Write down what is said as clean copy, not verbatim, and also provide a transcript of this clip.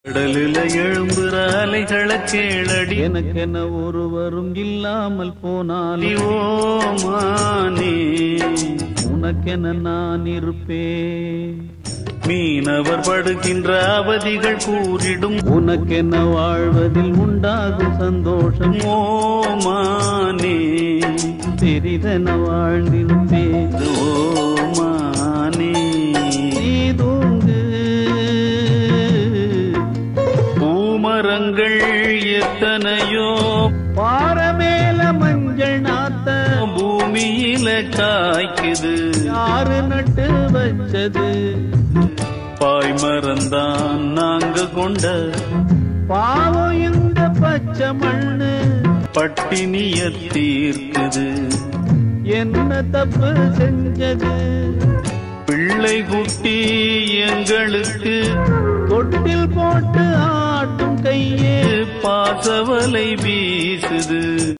கடலில எழும்புற அலைகளை கேளடி, எனக்கென ஒருவரும் இல்லாமல் போனால் ஓமானே உனக்கென நான் இருப்பேன். மீனவர் படுகின்ற அவதிகள் கூறிடும், உனக்கென வாழ்வதில் உண்டாகும் சந்தோஷம் ஓமானே பெரிதென வாழ்ந்திருப்பேன். ஓமானே நீ தூங்கு, பூமரங்கள் எத்தனையோ பாரமேல மஞ்சள் நாத்த பூமியில காய்க்குது, யாரு நட்டு வச்சது? பாய்மரந்தான் நாங்க கொண்ட பாவம் இந்த பச்சை மண்ணு பட்டினிய தீர்க்குது. என்ன தப்பு செஞ்சது? பிள்ளை குட்டி எங்களுக்கு தொட்டில் போட்டு ஆட்டும் கையே பாசவலை வீசுது.